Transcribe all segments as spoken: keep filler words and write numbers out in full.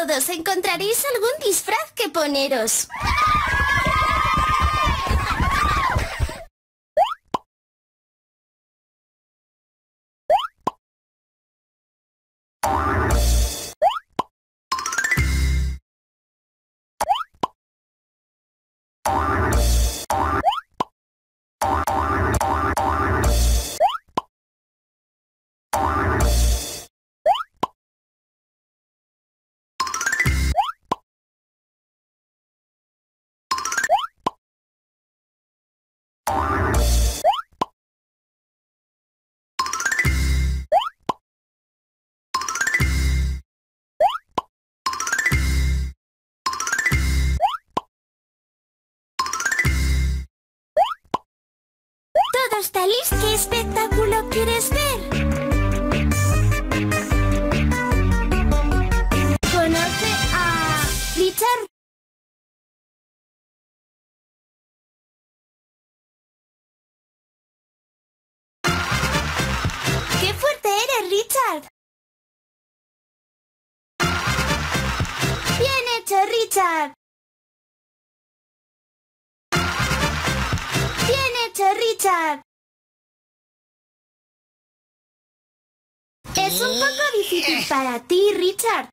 todos encontraréis algún disfraz que poneros. ¿Todo está listo? ¿Qué espectáculo quieres ver? ¿Conoce a Richard? ¡Qué fuerte eres, Richard! ¡Bien hecho, Richard! ¡Bien hecho, Richard! Es un poco difícil para ti, Richard.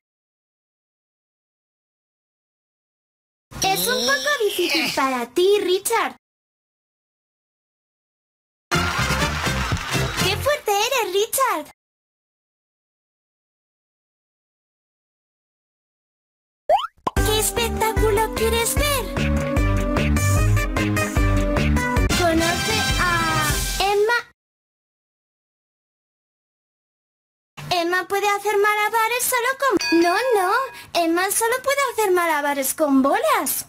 Es un poco difícil para ti, Richard. ¡Qué fuerte eres, Richard! ¿Qué espectáculo quieres ver? ¿Conoce a Emma? Emma puede hacer malabares solo con... No, no. Emma solo puede hacer malabares con bolas.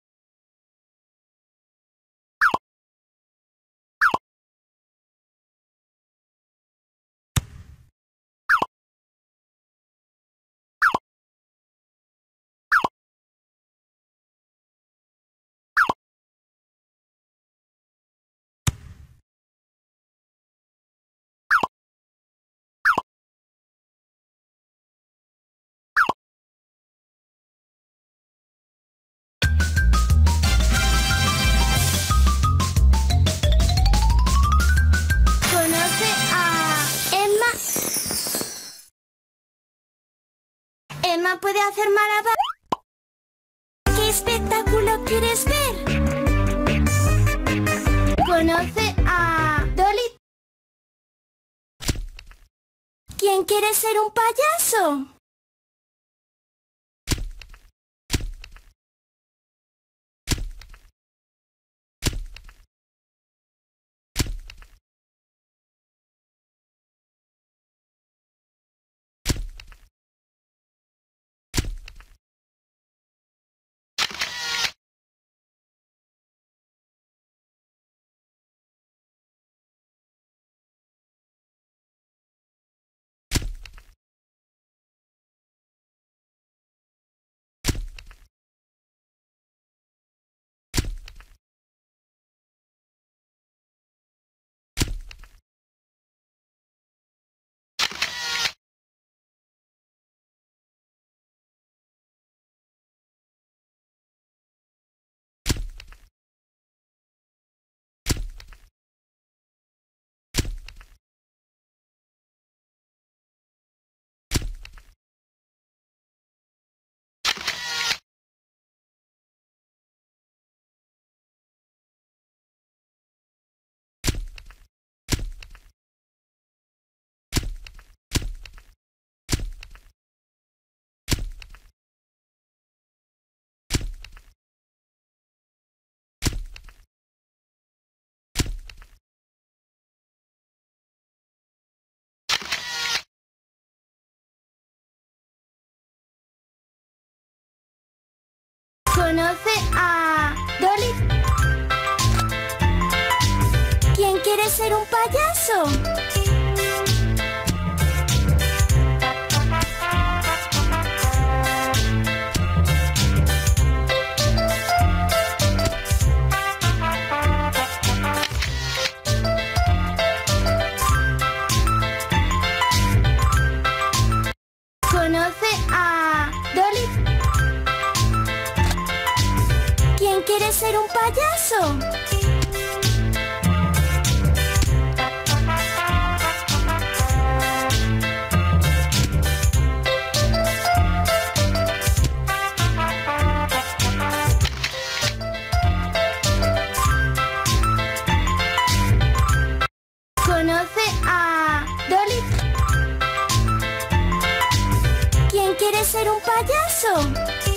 Emma puede hacer malabares. ¿Qué espectáculo quieres ver? ¿Conoce a Dolly? ¿Quién quiere ser un payaso? ¿Conoce a Dolly? ¿Quién quiere ser un payaso? ¿Conoce a Dolly? ser un payaso? ¿Conoce a Dolly? ¿Quién quiere ser un payaso?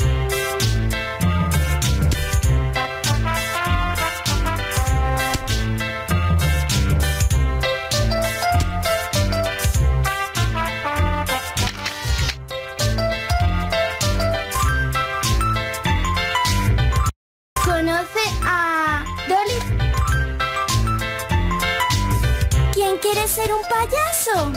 ¿Conoce a Dolly? ¿Quién quiere ser un payaso?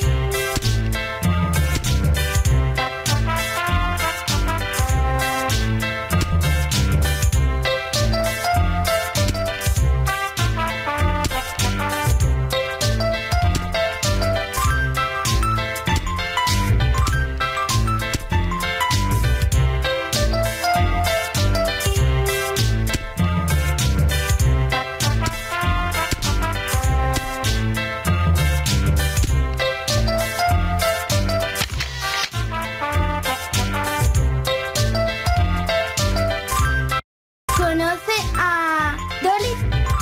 ¿Conoce a Dolly?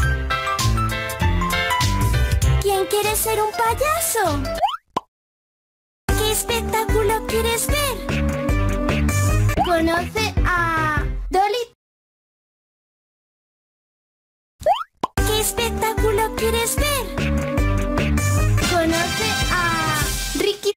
¿Quién quiere ser un payaso? ¿Qué espectáculo quieres ver? ¿Conoce a Dolly? ¿Qué espectáculo quieres ver? ¿Conoce a Ricky?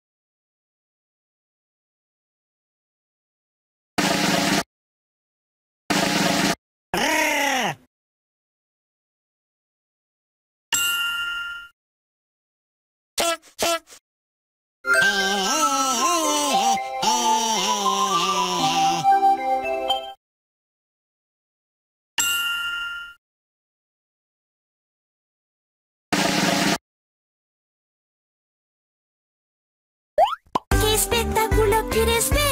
¿Qué espectáculo quieres ver?